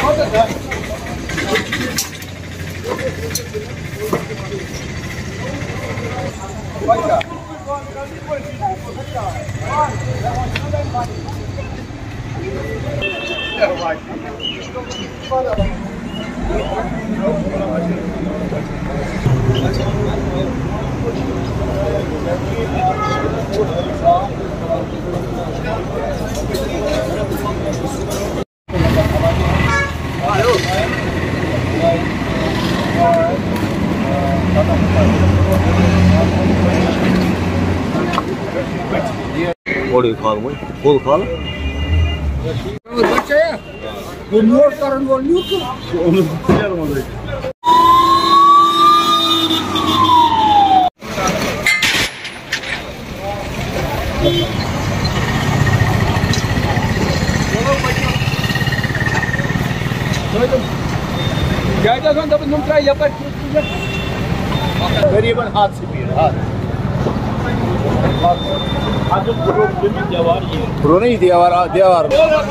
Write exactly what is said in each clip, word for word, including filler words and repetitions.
Orayı kalmayı, kol kal. Başaya. Bu mor karın var yok ki. Onu tutuyorum orayı. जायदा सन तब तुम try yapar. करीबन हाथ से पी हाथ आज प्रो दीवार ये प्रो नहीं दीवार दीवार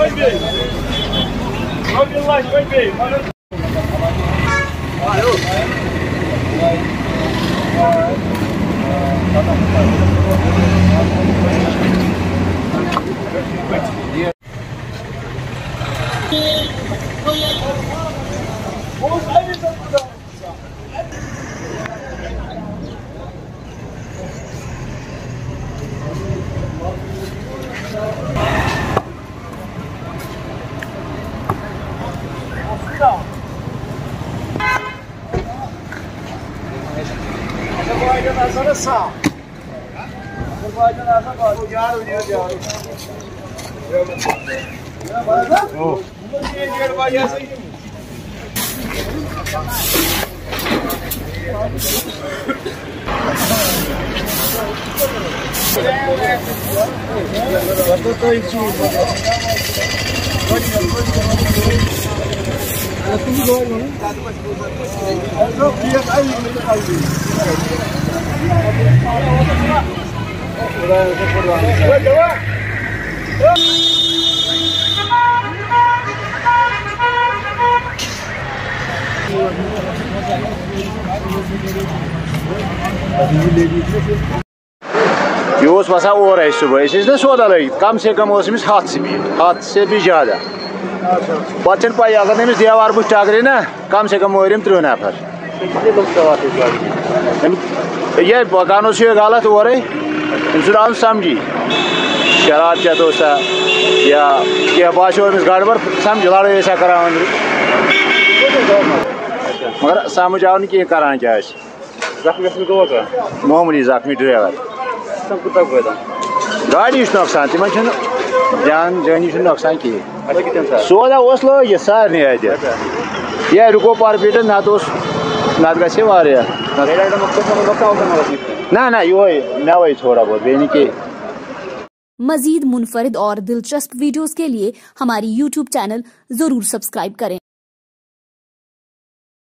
Azerbaycan sağ. Azerbaycan Azerbaycan. O yar oynuyor yar. Ya bana. Oh. Bunu niye yer var ya sen? What do you do? Nasıl bir oyun mu? Çok iyi aynı gibi kaldı. Buraya buradan. Devam. Yoğuz basa uğrayış subayı. Siz ne sodalayız? Kam se kam olsun biz hat speed. Hat se bir jada. Bachchan पाई अगर नमिस दीवार बुझ टाकरे ना कम से कम Oram throw नफर ये बकानो से गलत हो रही इंसान समझी शराब चतो सा या क्या बाशो गड़बड़ समझ लड़ाई ऐसा करा मगर समझ आओ नहीं करान क्या मामूली जख्मी ड्राइवर गाड़ी नुकसान तम जान जानी नुकसान कहें सोदा लो ये सारे ये रुको पार पीट नत नत गे ना ना ये नवे थोड़ा बहुत बे नहीं कह मजीद मुनफरिद और दिलचस्प वीडियोस के लिए हमारी यूट्यूब चैनल जरूर सब्सक्राइब करें।